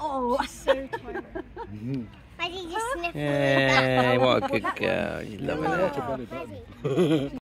Oh, she's so tired. Izzy just sniffed me. Yay, what a good girl. You love it. Izzy.